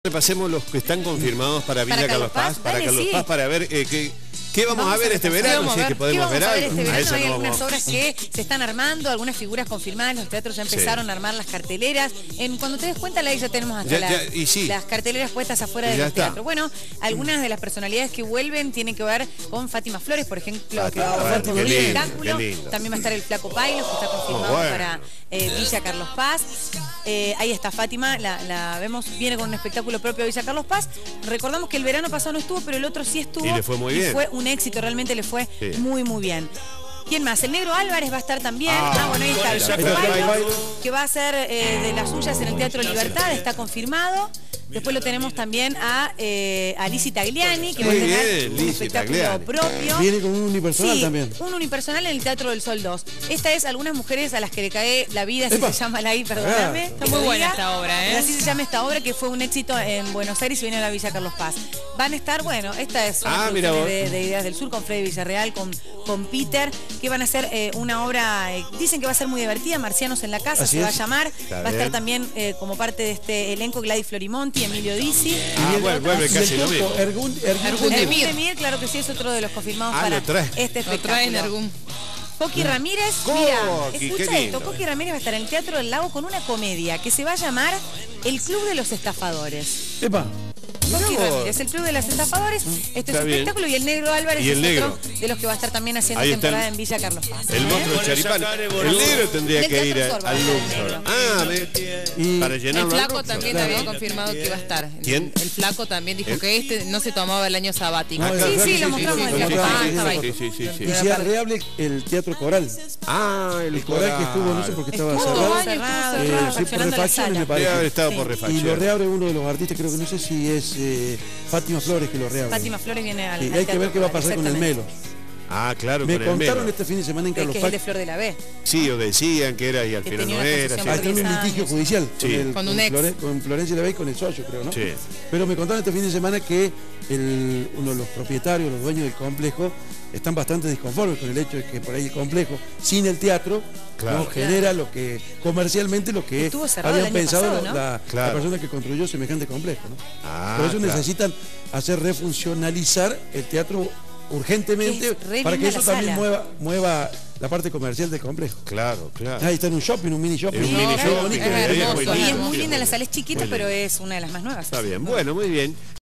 Repasemos los que están confirmados para Villa Carlos Paz, para dale, Carlos sí. Paz, para ver qué vamos a ver este verano, si es que podemos ver algo. Este verano hay no algunas obras que se están armando, algunas figuras confirmadas, los teatros ya empezaron a armar las carteleras. Cuando te des cuenta, ahí ya tenemos hasta las carteleras puestas afuera de los teatros. Bueno, algunas de las personalidades que vuelven tienen que ver con Fátima Flores, por ejemplo, que va a volver con un espectáculo. También va a estar el Flaco Pailos, que está confirmado para Villa Carlos Paz. Ahí está Fátima, la vemos, viene con un espectáculo propio de Villa Carlos Paz. Recordamos que el verano pasado no estuvo, pero el otro sí estuvo. Y le fue muy bien. Fue un éxito, realmente le fue muy bien. ¿Quién más? El Negro Álvarez va a estar también. Bueno, ahí está el Flaco Pailos, que va a ser de las suyas en el Teatro Libertad, está confirmado. Después lo tenemos también a Lizzy Tagliani, que va a tener un espectáculo propio. Viene con un unipersonal también. Un unipersonal en el Teatro del Sol 2. Esta es algunas mujeres a las que le cae la vida, así se llama la I, perdóname. Está muy buena esta obra, Así se llama esta obra, que fue un éxito en Buenos Aires y viene a la Villa Carlos Paz. Van a estar, bueno, esta es una de Ideas del Sur, con Freddy Villarreal, con Peter, que van a hacer una obra, dicen que va a ser muy divertida, Marcianos en la Casa, se va a llamar. Va a estar también como parte de este elenco Gladys Florimonti, Emilio Dizzi. Vuelve casi lo mismo. Ergun Demir, claro que sí, es otro de los confirmados para este espectáculo. Coqui Ramírez, mira, escucha esto, Coqui Ramírez va a estar en el Teatro del Lago con una comedia que se va a llamar El Club de los Estafadores. Coqui Ramírez, el Club de los Estafadores, este es su espectáculo, y el Negro Álvarez es otro de los que va a estar también haciendo temporada en Villa Carlos Paz. El monstruo Charipán. El Negro tendría que ir al Luxor. Para llenarlo. El Flaco también había confirmado que iba a estar. ¿Quién? El Flaco también dijo que no se tomaba el año sabático. Sí, lo mostramos en el Flaco. Sí. Y se reable el Teatro Coral. El Coral que estuvo, no sé por qué estaba cerrado. Sí, por refacciones me parece. Debe haber estado por refacciones. Y lo reabre uno de los artistas, creo que no sé si es Fátima Flores que lo reabre. Fátima Flores viene al y hay que ver qué va a pasar con el Melo. Claro, me con el contaron Melo. este fin de semana en Carlos Paz. Que es el de Flor de la B. Sí, o decían que era y al final no era. Está en un litigio judicial con un ex. Con Florencia Lavey, con el socio, creo, ¿no? Sí. Pero me contaron este fin de semana que uno de los propietarios, los dueños del complejo, están bastante disconformes con el hecho de que por ahí el complejo, sin el teatro, no genera lo que comercialmente lo que habían pensado la persona que construyó semejante complejo, ¿no? Por eso necesitan hacer refuncionalizar el teatro urgentemente para que eso también mueva la parte comercial del complejo. Claro. Ahí está en un shopping, un mini shopping. Un mini shopping. Y es muy linda, la sala es chiquita, pero es una de las más nuevas. Está bien, bueno, muy bien.